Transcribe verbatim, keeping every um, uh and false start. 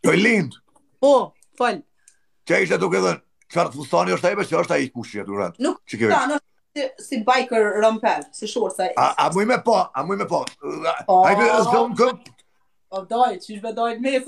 Vali Linda. Po, fal. Që ishte duke dhe çfarë fustani është ai, që është ai kushje durant. Nuk tan është si biker rompel, si shorca. A a muj me po, a muj me po. Po. Hajde zon kë. O doj, çish be doj me